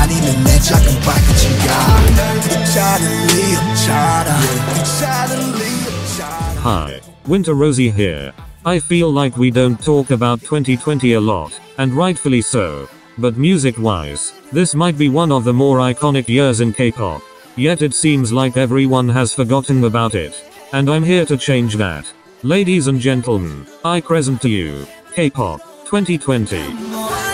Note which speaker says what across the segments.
Speaker 1: 아니면 내 작은 발끝인가
Speaker 2: Hi, Winter Rosie here. I feel like we don't talk about 2020 a lot, and rightfully so. But music-wise, this might be one of the more iconic years in K-pop. Yet it seems like everyone has forgotten about it. And I'm here to change that. Ladies and gentlemen, I present to you, K-pop 2020.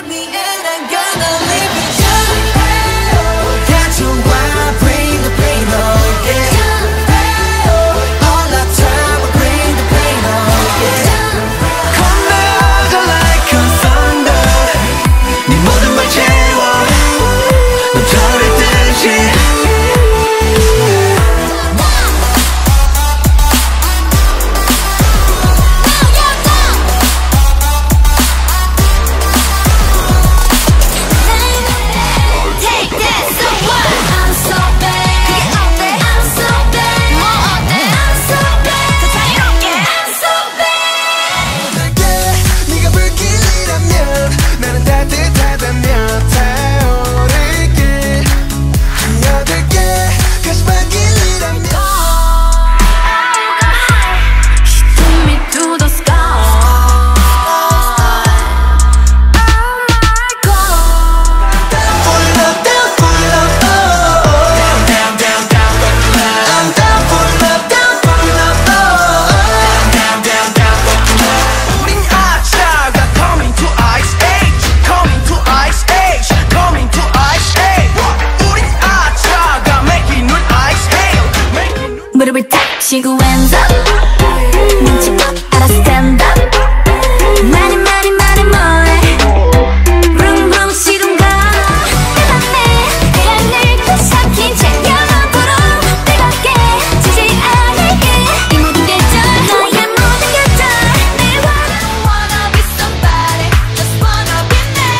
Speaker 3: 무릎을 탁 치고 hands up 눈치껏 알아 stand up 많이 뭐해 룽룽 시동 걸어 해봤네 내가 늘 삭힌 채 영원토록 뜨겁게 지지 않을게 이 모든 계절 너의 모든 계절 늘 wanna be somebody just wanna be me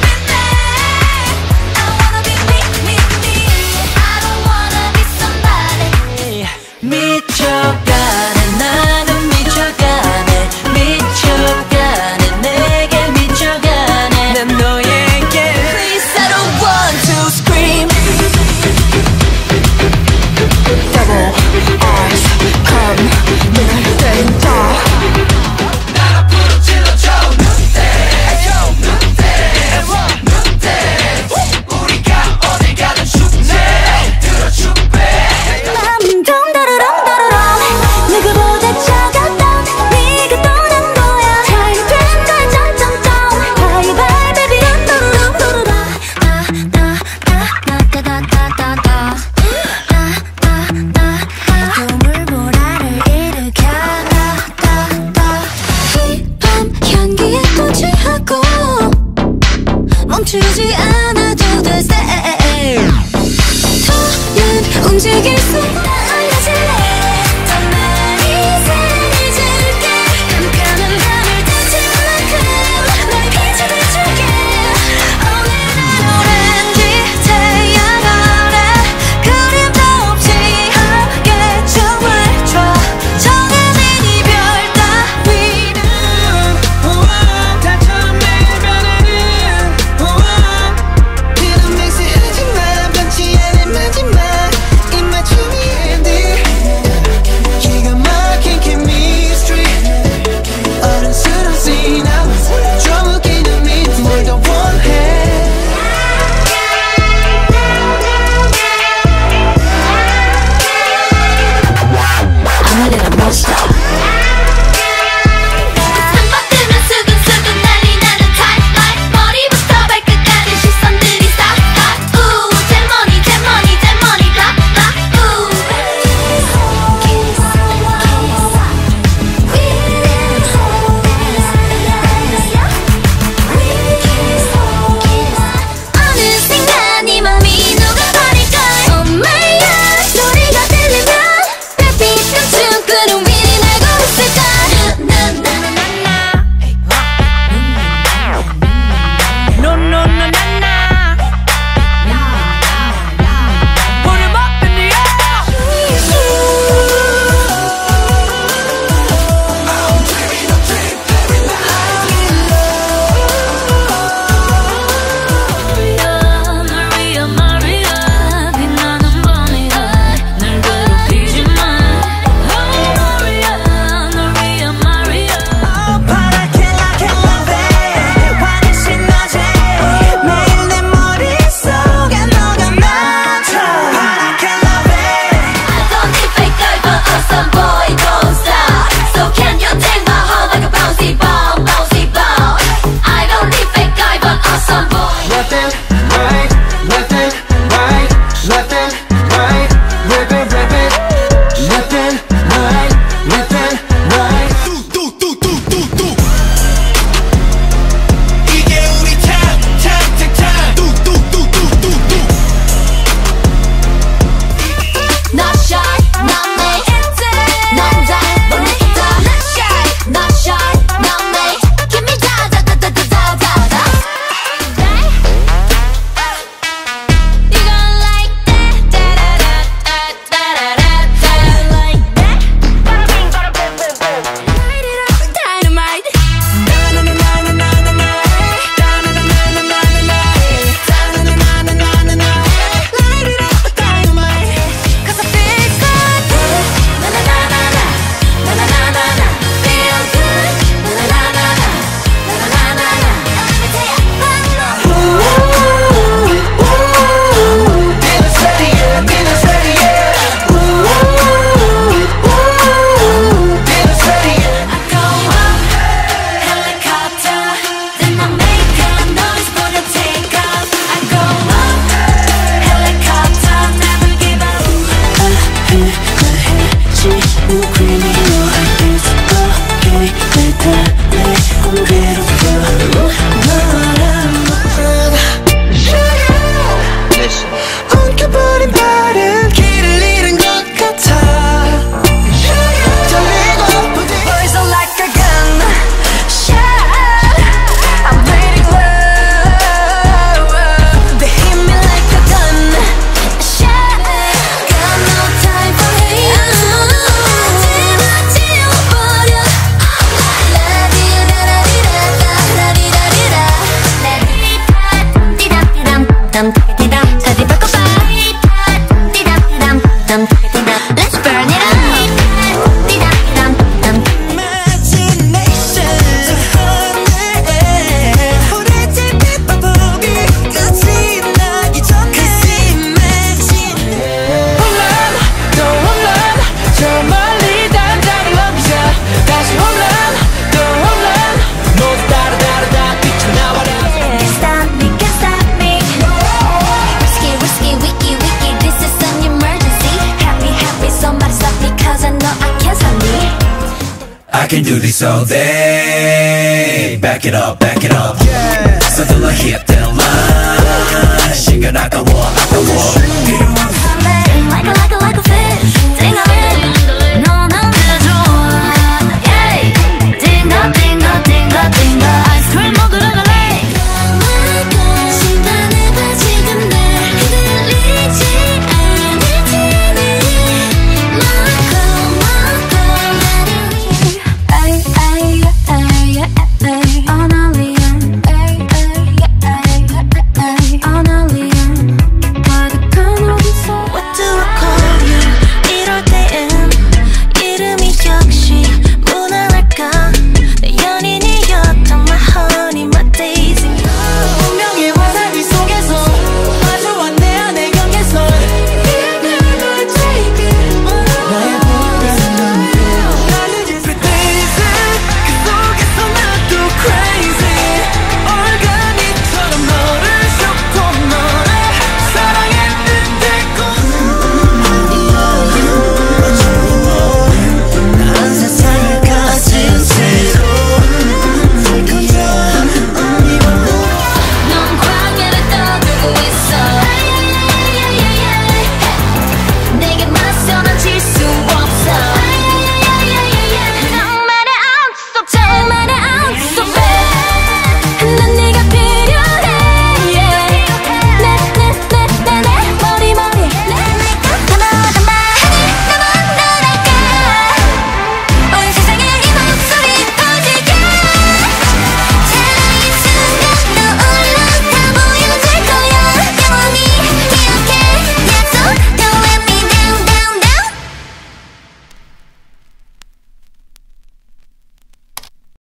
Speaker 3: I wanna be me I don't wanna be somebody 미쳐
Speaker 1: can do this all day. Back it up, 서둘러 hit the line. 시간 아까워